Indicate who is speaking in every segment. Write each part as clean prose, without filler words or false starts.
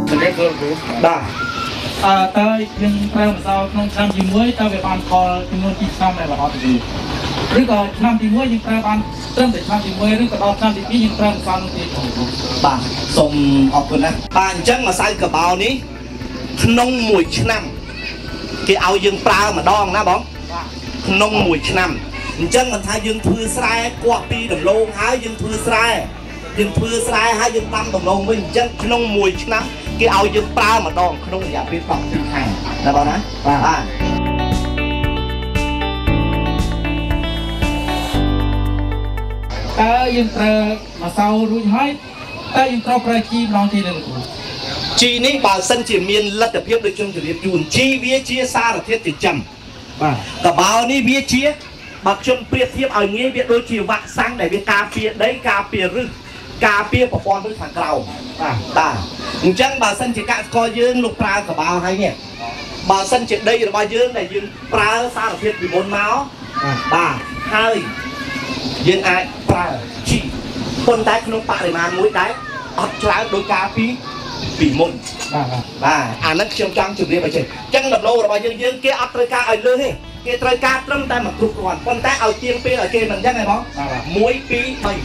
Speaker 1: มันได้เพิ่มรู้ได้แต่ยังแปลงเสาក្នុងឆ្នាំទី1តើវាបានផលចំនួន2ឆ្នាំដែរបាទទីឬក៏ឆ្នាំទី1យើងប្រើបានត្រឹមតែឆ្នាំទី1ឬក៏ដល់ឆ្នាំទី2យើងប្រើម្សៅនោះទៀតបាទសូមអរគុណណាបាទអញ្ចឹងម្សៅកាបោនេះក្នុង1ឆ្នាំគេឲ្យយើងប្រើម្ដងណាបងក្នុង1ឆ្នាំអញ្ចឹងមិនថាយើងធ្វើស្រែគាស់ពីដំឡូងហើយយើងធ្វើស្រែហើយយើងដាំដំឡូងវិញអញ្ចឹងក្នុង1ឆ្នាំគេឲ្យយើងប្រើម្ដងក្នុងរយៈពេល12ខែណាបងណាបាទតើយើងប្រើម្សៅរួចហើយតើយើងត្រូវប្រើជីម្ដងទៀតទេជីនេះបើសិនជាមានលទ្ធភាពដូចខ្ញុំជម្រាបជូនជីវាជាសារធាតុចិញ្ចឹមបាទកបោនេះវាជាបើខ្ញុំប្រៀបធៀបឲ្យងាយវាដូចជាវ៉ាក់សាំងដែលវាការពារដីការពារឫសការពារប្រព័ន្ធឫសខាងក្រោមបាទអញ្ចឹងបើសិនជាកសិករយើងលោកប្រើកបោហើយនេះបើសិនជាដីរបស់យើងដែលយើងប្រើសារធាតុពីមុនមកបាទហើយយើងអាចប្រើជីប៉ុន្តែក្នុងបរិមាណមួយដែរអត់ច្រើនដោយការពីមុនបាទអាហ្នឹងខ្ញុំចង់ជម្រាបឲ្យចេះអញ្ចឹងដំឡូងរបស់យើងគេអត់ត្រូវការឲ្យលើសទេគេត្រូវការត្រឹមតែមកគ្រប់គ្រាន់ប៉ុន្តែឲ្យទៀងពេលឲ្យគេមិនអញ្ចឹងហ៎បង1 2 3តែ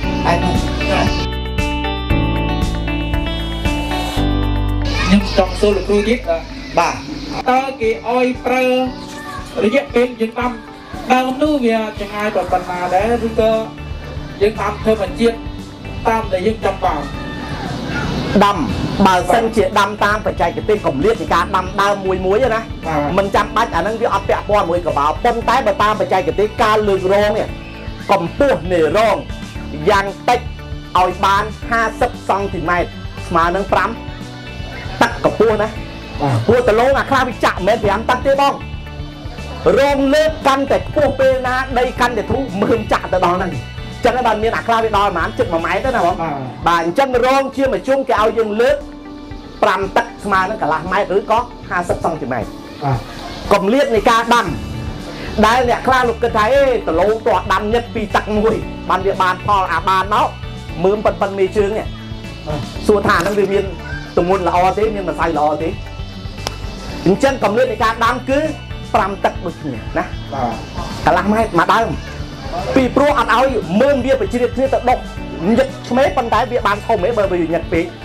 Speaker 1: ខ្ញុំចង់សួរលោកគ្រូទៀតបាទតើគេឲ្យប្រើរយៈពេលយើងដាំដើមនោះវាចង្អាយប៉ុណ្ណាដែរឬក៏យើងដាំធ្វើបញ្ជាតិតាមដែលយើងចាំបានដាំបើសិនជាដាំតាមបច្ចេកទេសកម្រិតនៃការដាំដើមមួយណាមិនចាំបាច់អាហ្នឹងវាអត់ពាក់ព័ន្ធមួយកបោប៉ុន្តែបើតាមបច្ចេកទេសការលើករងនេះកម្ពស់នៃរងយ៉ាងតិចឲ្យបាន50សង់ទីម៉ែត្រស្មើនឹង5ទឹកកម្ពស់ណាព្រោះដលងអាខ្លះវាចាក់មិនមែន5ទឹកទេបងរងលើកកាន់តែខ្ពស់ពេលណាដីកាន់តែធូរមើលចាក់ទៅដល់ហ្នឹងចឹងបានមានអាខ្លះវាដល់ប្រហែលជិត1ម៉ែត្រទៅណាបងបាទអញ្ចឹងរងជាមធ្យមគេឲ្យយើងលើក5ទឹកស្មើនឹងកន្លះម៉ែត្រឬក៏50សង់ទីម៉ែត្រកម្រិតនៃការដាំដែលអ្នកខ្លះលោកគិតថាដលងតោះដាំញឹកពីទឹកមួយបានវាបានផលអាបានមកមើលប៉ុនមេជើងនេះសួរថាហ្នឹងវាមានទម្ងន់ល្អទេមានម្សៅល្អទេអញ្ចឹងកម្រិតនៃការដាំគឺ5ទឹកដូចគ្នាណាកន្លះម៉ែត្រមកដើមពីព្រោះអត់ឲ្យមើលវាបជ្រាបគ្នាទៅដុកញឹកឆ្មេប៉ុន្តែវាបានធំទេបើវាញឹកពេក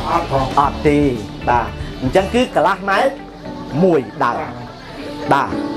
Speaker 1: អត់ទេបាទអញ្ចឹងគឺកន្លះម៉ែត្រ1ដើមបាទ